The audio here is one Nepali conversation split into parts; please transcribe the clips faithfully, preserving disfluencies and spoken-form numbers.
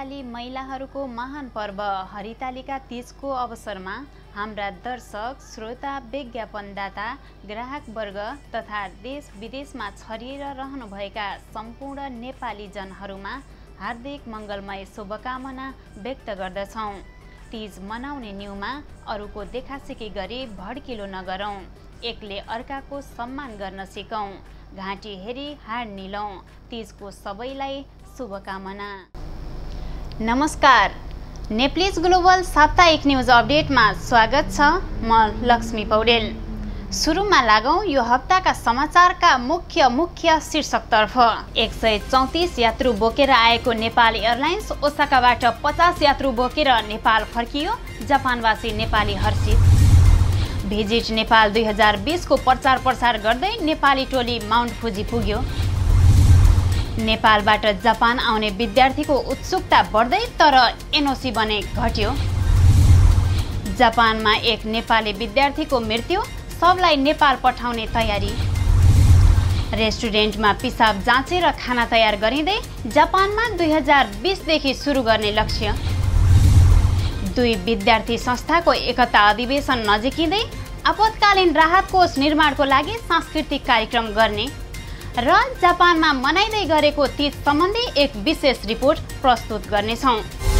नेपाली महिलाहरूको महान पर्व हरितालिका तीजको अवसरमा हाम्रा दर्शक, श्रोता, विज्ञापनदाता, ग्राहकवर्ग तथा देश विदेशमा छरिएर रहनुभएका सम्पूर्ण नेपाली जनहरूमा हार्दिक मङ्गलमय शुभकामना व्यक्त गर्दछौँ। तीज मनाउने न्युमा अरूको देखासेखी गरी भड्किलो नगरौँ, एकले अर्काको सम्मान गर्न सिकौँ, घाँटी हेरी हाड निलौँ। तीजको सबैलाई शुभकामना। नमस्कार, नेप्लिज ग्लोबल साप्ताहिक न्युज अपडेटमा स्वागत छ। म लक्ष्मी पौडेल। सुरुमा लागौं यो हप्ताका समाचारका मुख्य मुख्य शीर्षकतर्फ। एक सय चौतिस यात्रु बोकेर आएको नेपाल एयरलाइन्स ओसाकाबाट पचास यात्रु बोकेर नेपाल फर्कियो। जापानवासी नेपाली हर्षित। भिजिट नेपाल दुई हजार बीस को प्रचार प्रसार गर्दै नेपाली टोली माउन्ट फुजी पुग्यो। नेपालबाट जापान आउने विद्यार्थीको उत्सुकता बढ्दै तर एनओसी भने घट्यो। जापानमा एक नेपाली विद्यार्थीको मृत्यु, सबलाई नेपाल पठाउने तयारी। रेस्टुरेन्टमा पिसाब जाँचेर खाना तयार गरिँदै जापानमा दुई हजार बीस देखि सुरु गर्ने लक्ष्य। दुई विद्यार्थी संस्थाको एकता अधिवेशन नजिकिँदै आपतकालीन राहत कोष निर्माणको लागि सांस्कृतिक कार्यक्रम गर्ने र जापानमा मनाइँदै गरेको तीज सम्बन्धी एक विशेष रिपोर्ट प्रस्तुत गर्नेछौँ।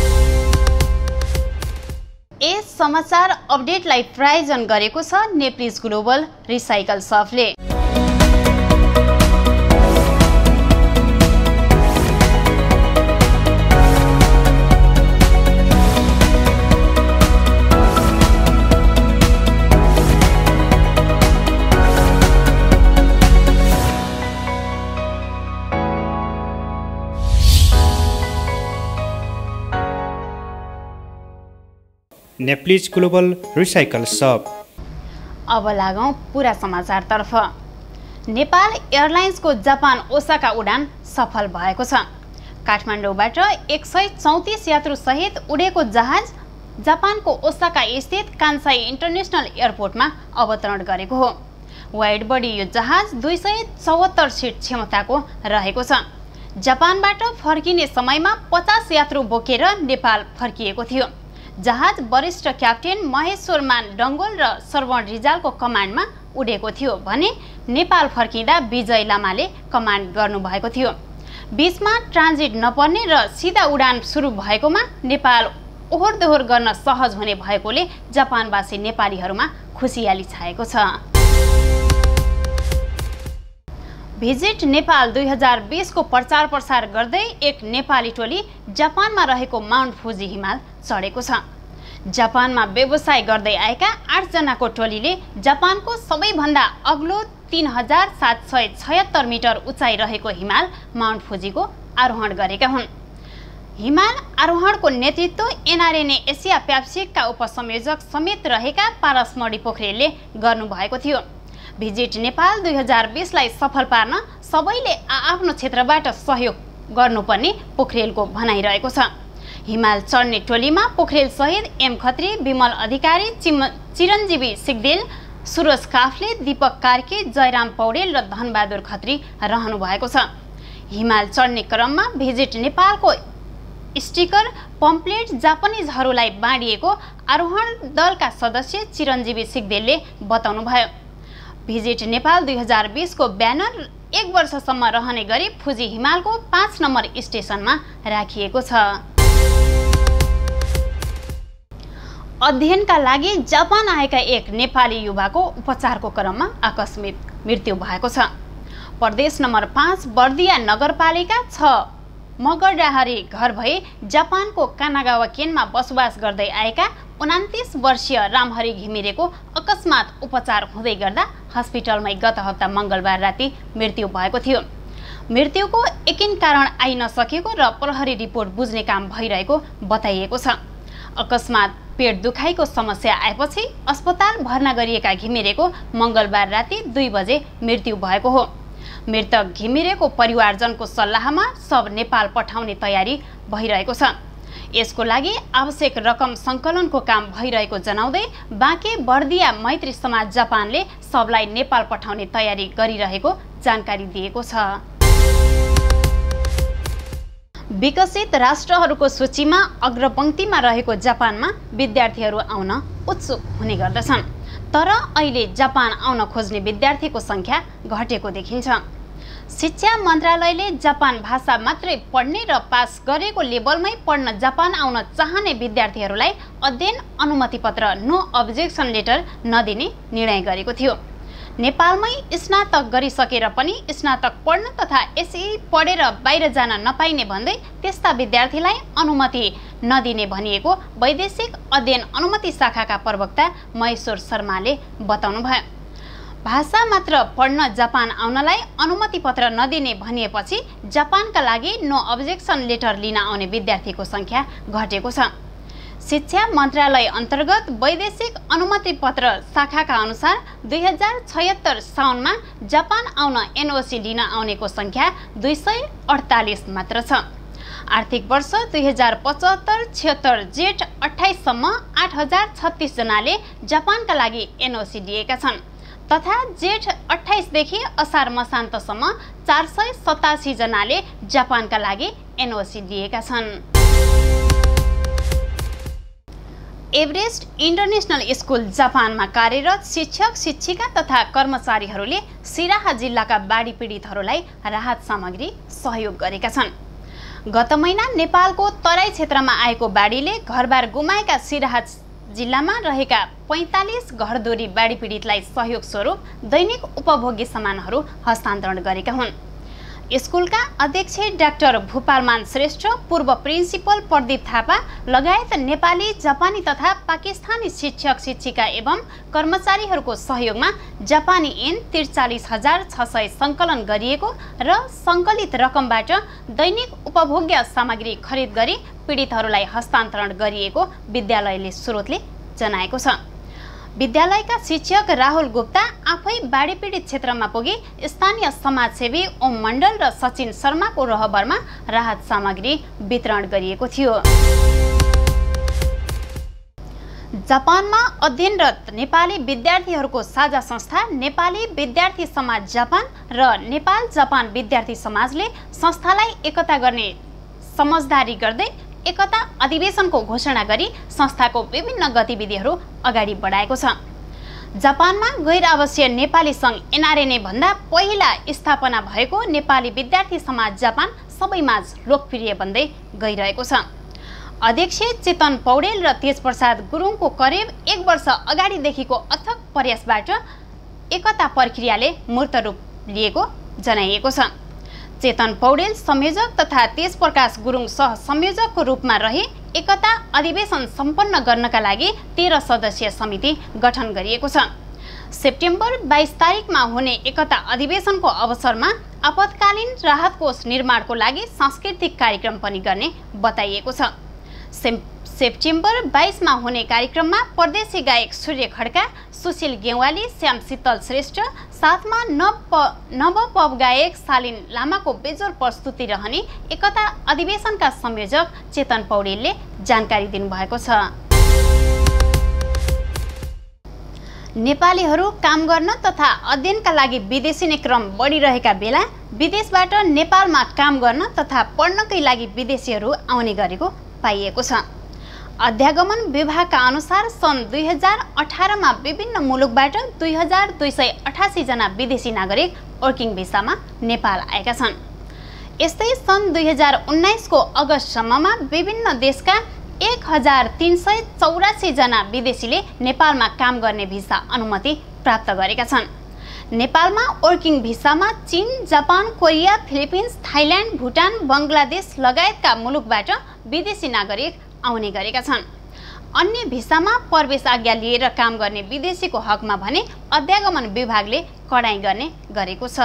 यस समाचार अपडेटलाई प्रायोजन गरेको छ नेप्लिज ग्लोबल रिसाइकल सपले। Nepalese Global Recycle Shop. अब लागौं पूरा समाचारतर्फ। नेपाल एयरलाइन्सको जापान ओसाका उडान सफल भएको छ। काठमाडौँबाट एक सय चौतिस यात्रु सहित उडेको जहाज जापानको ओसाका स्थित कान्साई इन्टरनेसनल एयरपोर्टमा अवतरण गरेको हो। वाइड बडी यो जहाज दुई सय चौहत्तर सिट क्षमताको रहेको छ। जापानबाट फर्किने समयमा पचास यात्रु बोकेर नेपाल फर्किएको थियो। जहाज वरिष्ठ क्याप्टेन महेश्वरमान डङ्गोल र श्रवण रिजालको कमान्डमा उडेको थियो भने नेपाल फर्किँदा विजय लामाले कमान्ड गर्नुभएको थियो। बीचमा ट्रान्जिट नपर्ने र सिधा उडान सुरु भएकोमा नेपाल ओहोर दोहोर गर्न सहज हुने भएकोले जापानवासी नेपालीहरूमा खुसियाली छाएको छ। भिजिट नेपाल दुई हजार बीस को प्रचार प्रसार गर्दै एक नेपाली टोली जापानमा रहेको माउन्ट फुजी हिमाल चढेको छ। जापानमा व्यवसाय गर्दै आएका आठ जनाको टोलीले जापानको सबैभन्दा अग्लो तीन हजार सात सय छयत्तर मिटर उचाइ रहेको हिमाल माउन्ट फुजीको आरोहण गरेका हुन्। हिमाल आरोहणको नेतृत्व एनआरएनए एसिया प्यासिफिकका उपसंयोजक समेत रहेका पारसमणि पोखरेलले गर्नुभएको थियो। भिजिट नेपाल दुई हजार बीसलाई सफल पार्न सबैले आआफ्नो क्षेत्रबाट सहयोग गर्नुपर्ने पोखरेलको भनाइरहेको छ। हिमाल चढ्ने टोलीमा पोखरेल सहित एम खत्री, विमल अधिकारी, चिरञ्जीवी सिगदेल, सुरज काफले, दीपक कार्के, जयराम पौडेल र धनबहादुर खत्री रहनु भएको छ। हिमाल चढ्ने क्रममा भिजिट नेपालको स्टिकर पम्पलेट जापानिजहरूलाई बाँडिएको आरोहण दलका सदस्य चिरञ्जीवी सिगदेलले बताउनुभयो। भिजिट नेपाल दुई हजार बीस को ब्यानर एक वर्षसम्म रहने गरी फुजी हिमालको पाँच नम्बर स्टेसनमा राखिएको छ। अध्ययनका लागि जापान आएका एक नेपाली युवाको उपचारको क्रममा आकस्मिक मृत्यु भएको छ। प्रदेश नम्बर पाँच बर्दिया नगरपालिका छ मगरडाहरी घर भई जापानको कानागावा केनमा बसोबास गर्दै आएका उनातिस वर्षीय रामहरि घिमिरेको अकस्मात उपचार हुँदै गर्दा हस्पिटलमै गत हप्ता मङ्गलबार राति मृत्यु भएको थियो। मृत्युको एकिन कारण आइ नसकेको र प्रहरी रिपोर्ट बुझ्ने काम भइरहेको बताइएको छ। अकस्मात पेट दुखाइको समस्या आएपछि अस्पताल भर्ना गरिएका घिमिरेको मङ्गलबार राति दुई बजे मृत्यु भएको हो। मृतक घिमिरेको परिवारजनको सल्लाहमा सब नेपाल पठाउने तयारी भइरहेको छ। यसको लागि आवश्यक रकम सङ्कलनको काम भइरहेको जनाउँदै बाँके बर्दिया मैत्री समाज जापानले सबलाई नेपाल पठाउने तयारी गरिरहेको जानकारी दिएको छ। विकसित राष्ट्रहरूको सूचीमा अग्रपङ्क्तिमा रहेको जापानमा विद्यार्थीहरू आउन उत्सुक हुने गर्दछन्, तर अहिले जापान आउन खोज्ने विद्यार्थीको सङ्ख्या घटेको देखिन्छ। शिक्षा मन्त्रालयले जापान भाषा मात्रै पढ्ने र पास गरेको लेभलमै पढ्न जापान आउन चाहने विद्यार्थीहरूलाई अध्ययन अनुमति पत्र नो अब्जेक्सन लेटर नदिने निर्णय गरेको थियो। नेपालमै स्नातक गरिसकेर पनि स्नातक पढ्न तथा एसई पढेर बाहिर जान नपाइने भन्दै त्यस्ता विद्यार्थीलाई अनुमति नदिने भनिएको वैदेशिक अध्ययन अनुमति शाखाका प्रवक्ता महेश्वर शर्माले बताउनुभयो। भाषा मात्र पढ्न जापान आउनलाई अनुमति पत्र नदिने भनिएपछि जापानका लागि नो अब्जेक्सन लेटर लिन आउने विद्यार्थीको सङ्ख्या घटेको छ। शिक्षा मन्त्रालय अन्तर्गत वैदेशिक अनुमति पत्र शाखाका अनुसार दुई हजार छयत्तर साउनमा जापान आउन एनओसी लिन आउनेको सङ्ख्या दुई सय अडतालिस मात्र छ। आर्थिक वर्ष दुई हजार पचहत्तर छिहत्तर जेठ अठाइससम्म आठ हजार छत्तिस जनाले जापानका लागि एनओसी लिएका छन् तथा जेठ अठाइसदेखि असार मसान्तसम्म चार सय सतासी जनाले जापानका लागि एनओसी लिएका छन्। एभरेस्ट इन्टरनेसनल स्कुल जापानमा कार्यरत शिक्षक शिक्षिका तथा कर्मचारीहरूले सिराहा जिल्लाका बाढी पीडितहरूलाई राहत सामग्री सहयोग गरेका छन्। गत महिना नेपालको तराई क्षेत्रमा आएको बाढीले घरबार गुमाएका सिराहा जिल्लामा रहेका पैँतालिस घरधुरी बाढी पीडितलाई सहयोग स्वरूप दैनिक उपभोग्य सामानहरू हस्तान्तरण गरेका हुन्। स्कुलका अध्यक्ष डाक्टर भूपालमान श्रेष्ठ, पूर्व प्रिन्सिपल प्रदीप थापा लगायत नेपाली, जापानी तथा पाकिस्तानी शिक्षक शिक्षिका एवं कर्मचारीहरूको सहयोगमा जापानी एन त्रिचालिस हजार छ सय सङ्कलन गरिएको र सङ्कलित रकमबाट दैनिक उपभोग्य सामग्री खरिद गरी पीडितहरूलाई हस्तान्तरण गरिएको विद्यालयले स्रोतले जनाएको छ। विद्यालयका शिक्षक राहुल गुप्ता आफै बाढी पीडित क्षेत्रमा पुगी स्थानीय समाजसेवी ओम मण्डल र सचिन शर्माको रहबरमा राहत सामग्री वितरण गरिएको थियो। जापानमा अध्ययनरत नेपाली विद्यार्थीहरूको साझा संस्था नेपाली विद्यार्थी समाज जापान र नेपाल जापान विद्यार्थी समाजले संस्थालाई एकता गर्ने समझदारी गर्दै एकता अधिवेशनको घोषणा गरी संस्थाको विभिन्न गतिविधिहरू अगाडि बढाएको छ। जापानमा गैर आवासीय नेपाली सङ्घ एनआरएनए भन्दा पहिला स्थापना भएको नेपाली विद्यार्थी समाज जापान सबैमाझ लोकप्रिय बन्दै गइरहेको छ। अध्यक्ष चेतन पौडेल र तेजप्रसाद गुरुङको करिब एक वर्ष अगाडिदेखिको अथक प्रयासबाट एकता प्रक्रियाले मूर्त रूप लिएको जनाइएको छ। चेतन पौडेल संयोजक तथा तेजप्रकाश गुरुङ सह संयोजकको रूपमा रही एकता अधिवेशन सम्पन्न गर्नका लागि तेह्र सदस्यीय समिति गठन गरिएको छ। सेप्टेम्बर बाइस तारिकमा हुने एकता अधिवेशनको अवसरमा आपतकालीन राहत कोष निर्माणको लागि सांस्कृतिक कार्यक्रम पनि गर्ने बताइएको छ। सेप्टेम्बर बाइसमा हुने कार्यक्रममा परदेशी गायक सूर्य खड्का, सुशील गेवाली, श्याम शीतल श्रेष्ठ साथमा नव नव पप गायक शालिन लामाको बेजोर प्रस्तुति रहने एकता अधिवेशनका संयोजक चेतन पौडेलले जानकारी दिनुभएको छ। नेपालीहरू काम गर्न तथा अध्ययनका लागि विदेशिने क्रम बढिरहेका बेला विदेशबाट नेपालमा काम गर्न तथा पढ्नकै लागि विदेशीहरू आउने गरेको पाइएको छ। अध्यागमन विभागका अनुसार सन् दुई हजार अठारमा विभिन्न मुलुकबाट दुई हजार दुई सय अठासी जना विदेशी नागरिक वर्किङ भिसामा नेपाल आएका छन्। यस्तै सन् दुई हजार उन्नाइसको अगस्तसम्ममा विभिन्न देशका एक हजार तीन सय चौरासी जना विदेशीले नेपालमा काम गर्ने भिसा अनुमति प्राप्त गरेका छन्। नेपालमा वर्किङ भिसामा चीन, Japan, Korea, Philippines, Thailand, Bhutan, Bangladesh लगायतका मुलुकबाट विदेशी नागरिक आउने गरेका छन्। अन्य भिसामा प्रवेश आज्ञा लिएर काम गर्ने विदेशीको हकमा भने अध्यागमन विभागले कडाई गर्ने गरेको छ।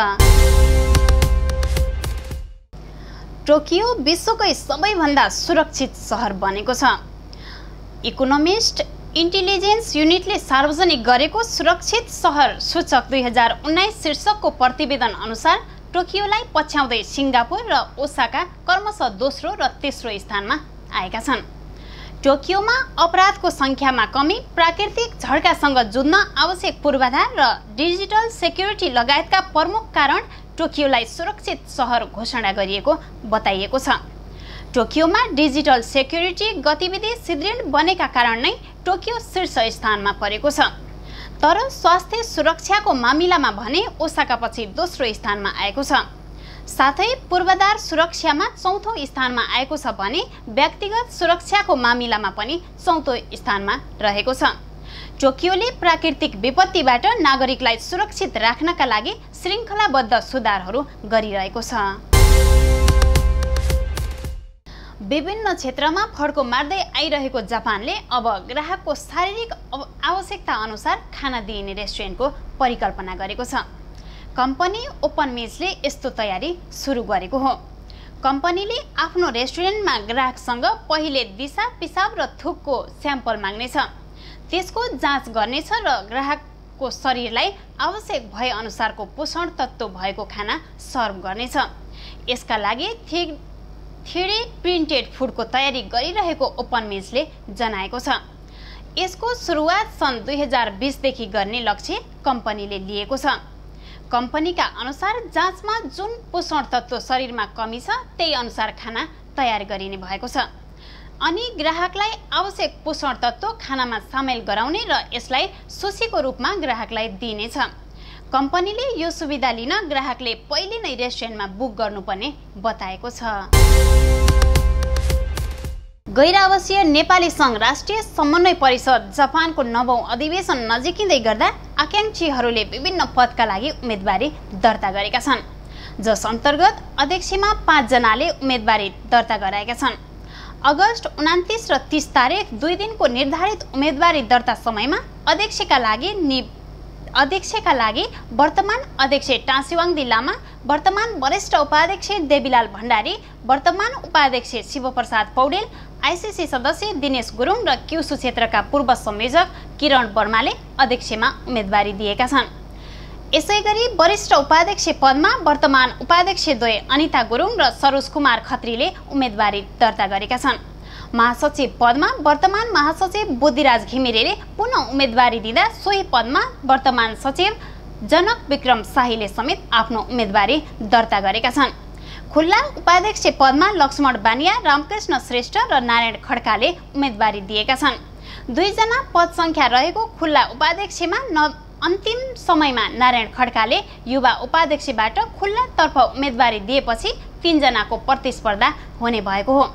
टोकियो विश्वकै सबैभन्दा सुरक्षित सहर बनेको छ। इकोनोमिस्ट इन्टेलिजेन्स युनिटले सार्वजनिक गरेको सुरक्षित सहर सूचक दुई हजार उन्नाइस शीर्षकको प्रतिवेदन अनुसार टोकियोलाई पछ्याउँदै सिङ्गापुर र ओसाका क्रमशः दोस्रो र तेस्रो स्थानमा आएका छन्। टोकियोमा अपराधको सङ्ख्यामा कमी, प्राकृतिक झड्कासँग जुझ्न आवश्यक पूर्वाधार र डिजिटल सेक्युरिटी लगायतका प्रमुख कारण टोकियोलाई सुरक्षित सहर घोषणा गरिएको बताइएको छ। टोकियोमा डिजिटल सेक्युरिटी गतिविधि सुदृढ बनेका कारण नै टोकियो शीर्ष स्थानमा परेको छ। तर स्वास्थ्य सुरक्षाको मामिलामा भने ओसाका पछि दोस्रो स्थानमा आएको छ। साथै पूर्वाधार सुरक्षामा चौथो स्थानमा आएको छ भने व्यक्तिगत सुरक्षाको मामिलामा पनि चौथो स्थानमा रहेको छ। टोकियोले प्राकृतिक विपत्तिबाट नागरिकलाई सुरक्षित राख्नका लागि श्रृङ्खलाबद्ध सुधारहरू गरिरहेको छ। विभिन्न क्षेत्रमा फड्को मार्दै आइरहेको जापानले अब ग्राहकको शारीरिक आवश्यकता अनुसार खाना दिइने रेस्टुरेन्टको परिकल्पना गरेको छ। कम्पनी ओपन मेजले यस्तो तयारी सुरु गरेको हो। कम्पनीले आफ्नो रेस्टुरेन्टमा ग्राहकसँग पहिले दिशा पिसाब र थुकको स्याम्पल माग्नेछ, त्यसको जाँच गर्नेछ र ग्राहकको शरीरलाई आवश्यक भए अनुसारको पोषण तत्त्व भएको खाना सर्भ गर्नेछ। यसका लागि थ्री डी प्रिन्टेड फुडको तयारी गरिरहेको ओपन मेजले जनाएको छ। यसको सुरुवात सन् दुई हजार बिसदेखि गर्ने लक्ष्य कम्पनीले लिएको छ। कम्पनीका अनुसार जाँचमा जुन पोषण तत्त्व शरीरमा कमी छ त्यही अनुसार खाना तयार गरिने भएको छ अनि ग्राहकलाई आवश्यक पोषण तत्त्व खानामा सामेल गराउने र यसलाई सूचीको रूपमा ग्राहकलाई दिइनेछ। कम्पनीले यो सुविधा लिन ग्राहकले पहिले नै रेस्टुरेन्टमा बुक गर्नुपर्ने बताएको छ। गैर-आवासीय नेपाली सङ्घ राष्ट्रिय समन्वय परिषद जापानको नवौं अधिवेशन नजिकिँदै गर्दा आकांक्षीहरूले विभिन्न पदका लागि उम्मेदवारी दर्ता गरेका छन्, जस अन्तर्गत अध्यक्षमा पाँच जनाले उम्मेदवारी दर्ता गराएका छन्। अगस्त उनान्तीस र तीस तारिक दुई दिनको निर्धारित उम्मेदवारी दर्ता समयमा अध्यक्षका लागि नि अध्यक्षका लागि वर्तमान अध्यक्ष टाँसीवाङदी लामा, वर्तमान वरिष्ठ उपाध्यक्ष देवीलाल भण्डारी, वर्तमान उपाध्यक्ष शिवप्रसाद पौडेल, आइसिसी सदस्य दिनेश गुरुङ र क्युसु क्षेत्रका पूर्व संयोजक किरण वर्माले अध्यक्षमा उम्मेदवारी दिएका छन्। यसैगरी वरिष्ठ उपाध्यक्ष पदमा वर्तमान उपाध्यक्ष द्वय अनिता गुरुङ र सरोज कुमार खत्रीले उम्मेदवारी दर्ता गरेका छन्। महासचिव पदमा वर्तमान महासचिव बुद्धिराज घिमिरेले पुनः उम्मेदवारी दिँदा सोही पदमा वर्तमान सचिव जनक विक्रम शाहीले समेत आफ्नो उम्मेदवारी दर्ता गरेका छन्। खुल्ला उपाध्यक्ष पदमा लक्ष्मण बानिया, रामकृष्ण श्रेष्ठ र नारायण खड्काले उम्मेदवारी दिएका छन्। दुईजना पद संख्या रहेको खुल्ला उपाध्यक्षमा न अन्तिम समयमा नारायण खड्काले युवा उपाध्यक्षबाट खुल्लातर्फ उम्मेदवारी दिएपछि तीनजनाको प्रतिस्पर्धा हुने भएको हो।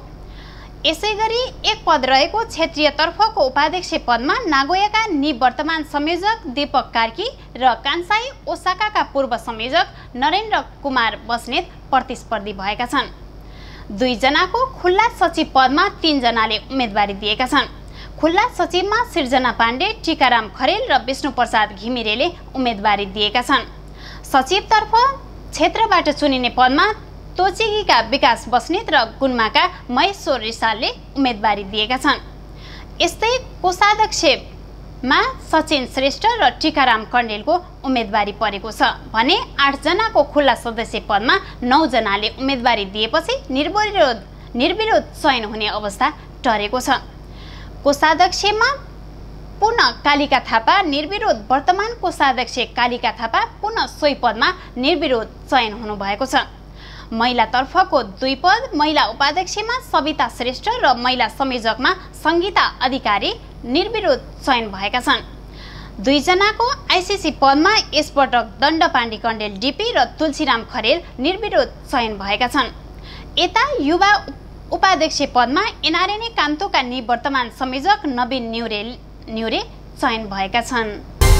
यसैगरी एक पद रहेको क्षेत्रीयतर्फको उपाध्यक्ष पदमा नागोयाका निवर्तमान संयोजक दीपक कार्की र कान्साई ओसाकाका पूर्व संयोजक नरेन्द्र कुमार बस्नेत प्रतिस्पर्धी भएका छन्। दुईजनाको खुल्ला सचिव पदमा तीनजनाले उम्मेदवारी दिएका छन्। खुल्ला सचिवमा सिर्जना पाण्डे, टीकाराम खरेल र विष्णुप्रसाद घिमिरेले उम्मेदवारी दिएका छन्। सचिवतर्फ क्षेत्रबाट चुनिने पदमा तोचिगीका विकास बस्नेत र गुन्माका महेश्वर रिसालले उम्मेदवारी दिएका छन्। यस्तै कोषाध्यक्षमा सचिन श्रेष्ठ र टीकाराम कण्डेलको उम्मेदवारी परेको छ भने आठजनाको खुल्ला सदस्य पदमा नौजनाले उम्मेदवारी दिएपछि निर्विरोध निर्विरोध चयन हुने अवस्था टरेको छ। कोषाध्यक्षमा पुनः कालिका थापा निर्विरोध वर्तमान कोषाध्यक्ष कालिका थापा पुनः सोही पदमा निर्विरोध चयन हुनुभएको छ। महिलातर्फको दुई पद महिला उपाध्यक्षमा सविता श्रेष्ठ र महिला संयोजकमा सङ्गीता अधिकारी निर्विरोध चयन भएका छन्। दुईजनाको आइसिसी पदमा यसपटक दण्डपाण्डी कण्डेल डिपी र तुलसीराम खरेल निर्विरोध चयन भएका छन्। यता युवा उपाध्यक्ष पदमा एनआरएनए कान्तोका निवर्तमान संयोजक नवीन न्युरे न्युरे चयन भएका छन्।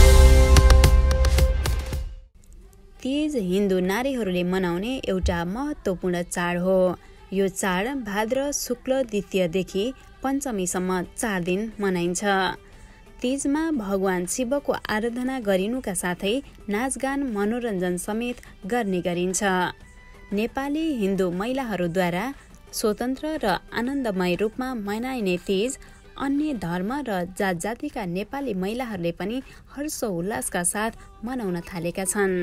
तीज हिन्दू नारीहरूले मनाउने एउटा महत्त्वपूर्ण चाड हो। यो चाड भाद्र शुक्ल द्वितीयदेखि पञ्चमीसम्म चार दिन मनाइन्छ। तीजमा भगवान शिवको आराधना गरिनुका साथै नाचगान मनोरञ्जन समेत गर्ने गरिन्छ। नेपाली हिन्दू महिलाहरूद्वारा स्वतन्त्र र आनन्दमय रूपमा मनाइने तीज अन्य धर्म र जात जातिका नेपाली महिलाहरूले पनि हर्षोल्लासका साथ मनाउन थालेका छन्।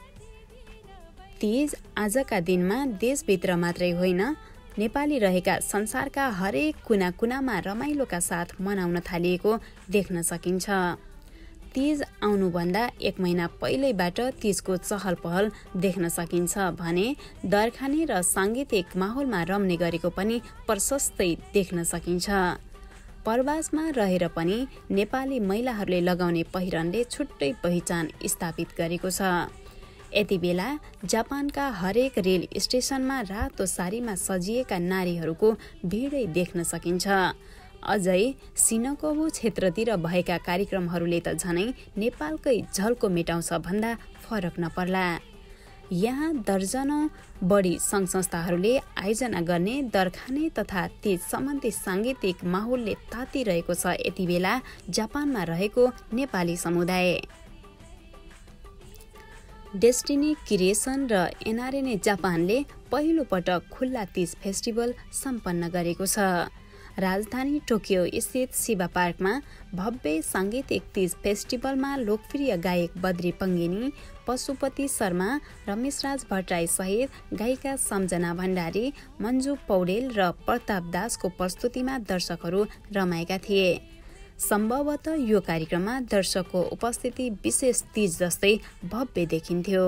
तीज आजका दिनमा देशभित्र मात्रै होइन, नेपाली रहेका संसारका हरेक कुना कुनामा रमाइलोका साथ मनाउन थालिएको देख्न सकिन्छ। तीज आउनुभन्दा एक महिना पहिल्यैबाट तीजको चहल पहल देख्न सकिन्छ भने दरखाने र साङ्गीतिक माहौलमा रम्ने गरेको पनि प्रशस्तै देख्न सकिन्छ। प्रवासमा रहेर पनि नेपाली महिलाहरूले लगाउने पहिरनले छुट्टै पहिचान स्थापित गरेको छ। यति बेला जापानका हरेक रेल स्टेसनमा रातो सारीमा सजिएका नारीहरूको भिडै देख्न सकिन्छ। अझै सिनकोबु क्षेत्रतिर भएका कार्यक्रमहरूले त झनै नेपालकै झल्को मेटाउँछ भन्दा फरक नपर्ला। यहाँ दर्जनौं बढी सङ्घ संस्थाहरूले आयोजना गर्ने दरखाने तथा तीज सम्बन्धी साङ्गीतिक माहौलले तातिरहेको छ यति बेला जापानमा रहेको नेपाली समुदाय। डेस्टिनी क्रिएसन र एनआरएनए जापानले पहिलो पटक खुल्ला तीज फेस्टिभल सम्पन्न गरेको छ। राजधानी टोकियो स्थित शिवा पार्कमा भव्य साङ्गीतिक तीज फेस्टिभलमा लोकप्रिय गायक बद्री पङ्गेनी, पशुपति शर्मा, रमेशराज भट्टराई सहित गायिका सम्झना भण्डारी, मन्जु पौडेल र प्रताप दासको प्रस्तुतिमा दर्शकहरू रमाएका थिए। सम्भवतः यो कार्यक्रममा दर्शकको उपस्थिति विशेष तीज जस्तै भव्य देखिन्थ्यो।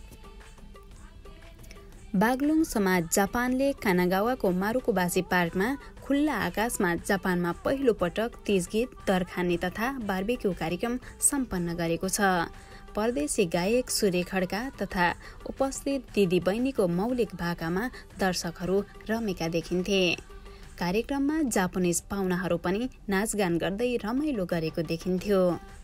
बागलुङ समाज जापानले कानागावाको मारुकुबासी पार्कमा खुल्ला आकाशमा जापानमा पहिलो पटक तीज गीत, दरखाने तथा बार्बेक्यू कार्यक्रम सम्पन्न गरेको छ। परदेशी गायक सूर्य खड्का तथा उपस्थित दिदी बहिनीको मौलिक भाकामा दर्शकहरू रमेका देखिन्थे। कार्यक्रममा जापानिज पाहुनाहरू पनि नाचगान गर्दै रमाइलो गरेको देखिन्थ्यो।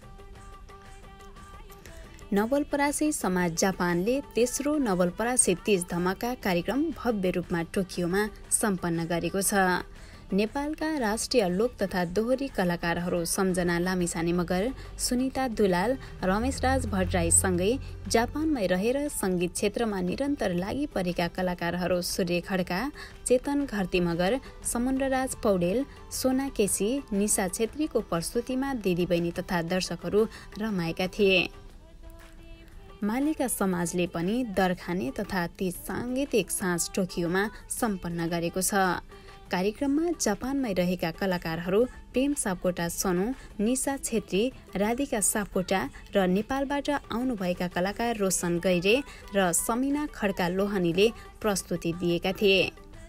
नवलपरासी समाज जापानले तेस्रो नवलपरासी तीज धमाका कार्यक्रम भव्य रूपमा टोकियोमा सम्पन्न गरेको छ। नेपालका राष्ट्रिय लोक तथा दोहोरी कलाकारहरू सम्झना लामिछाने मगर, सुनिता दुलाल, रमेशराज भट्टराईसँगै जापानमै रहेर सङ्गीत क्षेत्रमा निरन्तर लागि परेका कलाकारहरू सूर्य खड्का, चेतन घरती मगर, समुद्रराज पौडेल, सोना केसी, निशा छेत्रीको प्रस्तुतिमा दिदीबहिनी तथा दर्शकहरू रमाएका थिए। मालिका समाजले पनि दरखाने तथा तीज साङ्गीतिक साँझ टोकियोमा सम्पन्न गरेको छ। कार्यक्रममा जापानमै रहेका कलाकारहरू प्रेम सापकोटा सोनु, निशा छेत्री, राधिका सापकोटा र नेपालबाट आउनुभएका कलाकार रोशन गैरे र समिना खड्का लोहनीले प्रस्तुति दिएका थिए।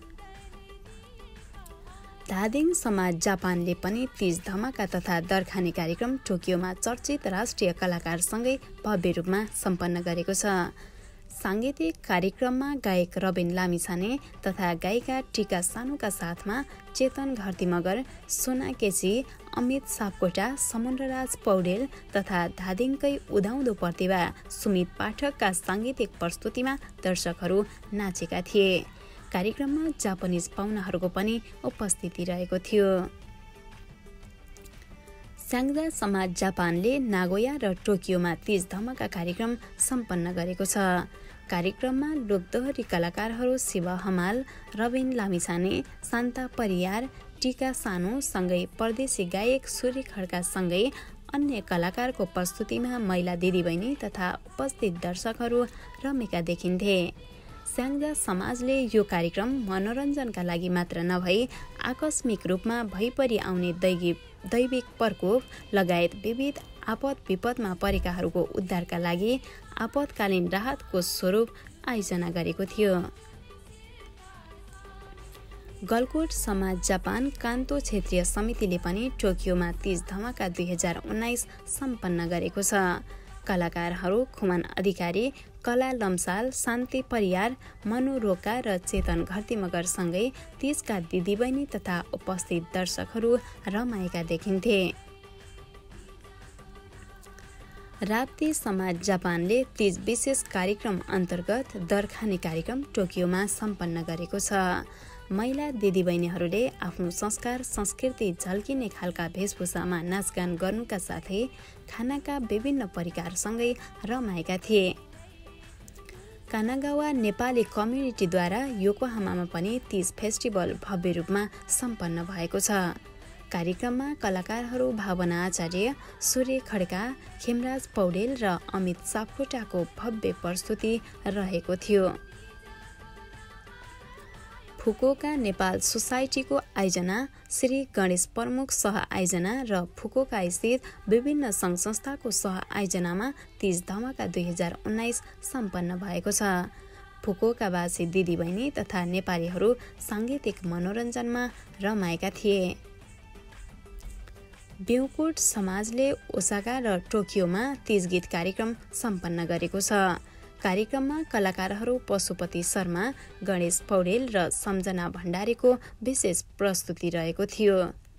धादिङ समाज जापानले पनि तीज धमाका तथा दरखाने कार्यक्रम टोकियोमा चर्चित राष्ट्रिय कलाकारसँगै भव्य रूपमा सम्पन्न गरेको छ। साङ्गीतिक कार्यक्रममा गायक रबिन लामिछाने तथा गायिका टिका सानुका साथमा चेतन घरती मगर, सोना केसी, अमित सापकोटा, समुद्रराज पौडेल तथा धादिङकै उदाउँदो प्रतिभा सुमित पाठकका साङ्गीतिक प्रस्तुतिमा दर्शकहरू नाचेका थिए। कार्यक्रममा जापानिज पाहुनाहरूको पनि उपस्थिति रहेको थियो। स्याङ्जा समाज जापानले नागोया र टोकियोमा तीज धमाका कार्यक्रम सम्पन्न गरेको छ। कार्यक्रममा लोकदोहोरी कलाकारहरू शिव हमाल, रबिन लामिछाने, शान्ता परियार, टिका सानो सँगै परदेशी गायक सूर्य खड्का सँगै अन्य कलाकारको प्रस्तुतिमा महिला दिदीबहिनी तथा उपस्थित दर्शकहरू रमेका देखिन्थे। स्याङ्जा समाजले यो कार्यक्रम मनोरञ्जनका लागि मात्र नभई आकस्मिक रूपमा भइपरि आउने दैगिक दैविक प्रकोप लगायत विविध आपद विपदमा परेकाहरूको उद्धारका लागि आपतकालीन राहतको स्वरूप आयोजना गरेको थियो। गलकोट समाज जापान कान्तो क्षेत्रीय समितिले पनि टोकियोमा तीज धमाका दुई हजार उन्नाइस सम्पन्न गरेको छ। कलाकारहरू खुमन अधिकारी, कला लम्साल, शान्ति परियार, मनु रोका र चेतन घरती मगरसँगै तीजका दिदीबहिनी तथा उपस्थित दर्शकहरू रमाएका देखिन्थे। राप्ती समाज जापानले तीज विशेष कार्यक्रम अन्तर्गत दरखाने कार्यक्रम टोकियोमा सम्पन्न गरेको छ। महिला दिदीबहिनीहरूले आफ्नो संस्कार संस्कृति झल्किने खालका वेशभूषामा नाचगान गर्नुका साथै खानाका विभिन्न परिकारसँगै रमाएका थिए। कानागावा नेपाली कम्युनिटीद्वारा योकोहामामा पनि तीज फेस्टिभल भव्य रूपमा सम्पन्न भएको छ। कार्यक्रममा कलाकारहरू भावना आचार्य, सूर्य खड्का, खेमराज पौडेल र अमित सापकोटाको भव्य प्रस्तुति रहेको थियो। फुकुओका नेपाल सोसाइटीको आयोजना, श्री गणेश प्रमुख सह आयोजना र फुकुओका स्थित विभिन्न सङ्घ संस्थाको सह आयोजनामा तीज धमाका दुई हजार उन्नाइस सम्पन्न भएको छ। फुकुओका वासी दिदीबहिनी तथा नेपालीहरू साङ्गीतिक मनोरञ्जनमा रमाएका थिए। बिउकुट समाजले ओसाका र टोकियोमा तीज गीत कार्यक्रम सम्पन्न गरेको छ। कार्यक्रममा कलाकारहरू पशुपति शर्मा, गणेश पौडेल र सम्झना भण्डारीको विशेष प्रस्तुति रहेको थियो।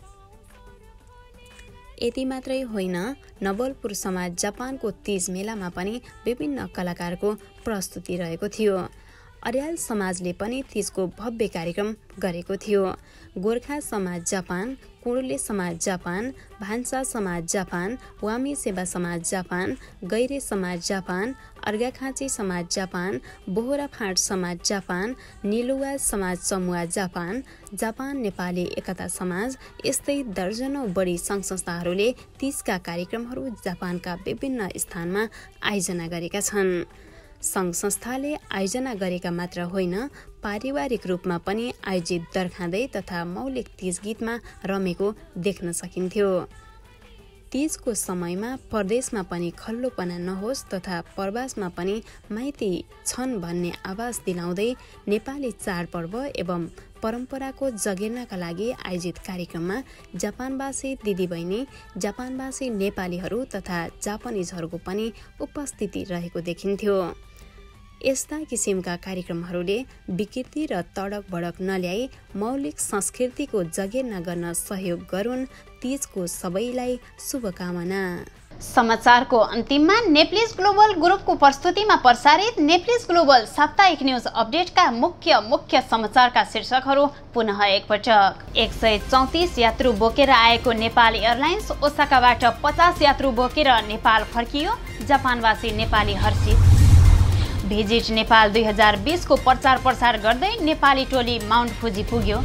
यति मात्रै होइन, नवलपुर समाज जापानको तीज मेलामा पनि विभिन्न कलाकारको प्रस्तुति रहेको थियो। अर्याल समाजले पनि तीजको भव्य कार्यक्रम गरेको थियो। गोर्खा समाज जापान, कुडुले समाज जापान, भान्सा समाज जापान, वामी सेवा समाज जापान, गैरे समाज जापान, अर्घाखाँची समाज जापान, बोहरा फाँट समाज जापान, निलुवा समाज समूह जापान, जापान नेपाली एकता समाज, यस्तै दर्जनौं बढी सङ्घ संस्थाहरूले तीजका कार्यक्रमहरू जापानका विभिन्न स्थानमा आयोजना गरेका छन्। सङ्घ संस्थाले आयोजना गरेका मात्र होइन, पारिवारिक रूपमा पनि आयोजित दर्खाँदै तथा मौलिक तीज गीतमा रमेको देख्न सकिन्थ्यो। तीजको समयमा परदेशमा पनि खल्लोपना नहोस् तथा प्रवासमा पनि माइती छन् भन्ने आवाज दिलाउँदै नेपाली चाडपर्व एवं परम्पराको जगेर्नाका लागि आयोजित कार्यक्रममा जापानवासी दिदीबहिनी, जापानवासी नेपालीहरू तथा जापानिजहरूको पनि उपस्थिति रहेको देखिन्थ्यो। यस्ता किसिमका कार्यक्रमहरूले विकृति र तडक भडक नल्याई मौलिक संस्कृतिको जगेर्ना गर्न सहयोग गरून्। तीजको सबैलाई शुभकामना। समाचारको अन्तिममा नेप्लिज ग्लोबल ग्रुपको प्रस्तुतिमा प्रसारित नेप्लिज ग्लोबल साप्ताहिक न्युज अपडेटका मुख्य मुख्य समाचारका शीर्षकहरू पुनः एकपटक। एक सय चौतिस यात्रु बोकेर आएको नेपाल एयरलाइन्स ओसाकाबाट पचास यात्रु बोकेर नेपाल फर्कियो। जापानवासी नेपाली हर्षित। भिजिट नेपाल दुई हजार बीसको प्रचार प्रसार गर्दै नेपाली टोली माउन्ट फुजी पुग्यो।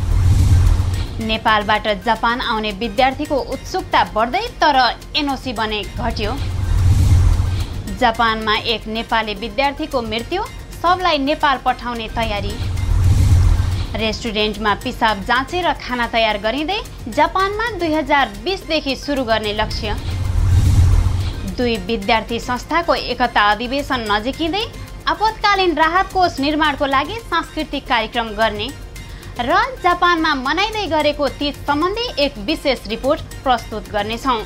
नेपालबाट जापान आउने विद्यार्थीको उत्सुकता बढ्दै तर एनओसी बने घट्यो। जापानमा एक नेपाली विद्यार्थीको मृत्यु, सबलाई नेपाल पठाउने तयारी। रेस्टुरेन्टमा पिसाब जाँचेर खाना तयार गरिँदै जापानमा दुई हजार बीसदेखि सुरु गर्ने लक्ष्य। दुई विद्यार्थी संस्थाको एकता अधिवेशन नजिकिँदै आपतकालीन राहत कोष निर्माणको लागि सांस्कृतिक कार्यक्रम गर्ने र जापानमा मनाइँदै गरेको तीज सम्बन्धी एक विशेष रिपोर्ट प्रस्तुत गर्नेछौँ।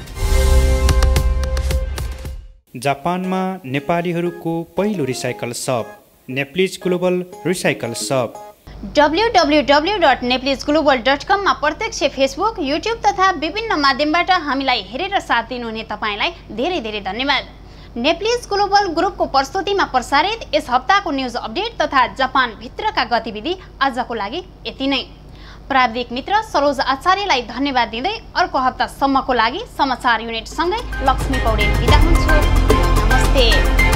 जापानमा नेपालीहरूको पहिलो recycle shop Nepalese Global Recycle Shop. W W W dot Nepalese Global dot कममा प्रत्यक्ष फेसबुक, युट्युब तथा विभिन्न माध्यमबाट हामीलाई हेरेर साथ दिनुहुने तपाईँलाई धेरै धेरै धन्यवाद। नेप्लिज ग्लोबल ग्रुपको प्रस्तुतिमा प्रसारित यस हप्ताको न्युज अपडेट तथा जापान भित्रका गतिविधि आजको लागि यति नै। प्राविधिक मित्र सरोज आचार्यलाई धन्यवाद दिँदै अर्को हप्तासम्मको लागि समाचार युनिटसँगै लक्ष्मी पौडेल बिदा हुन्छु। नमस्ते।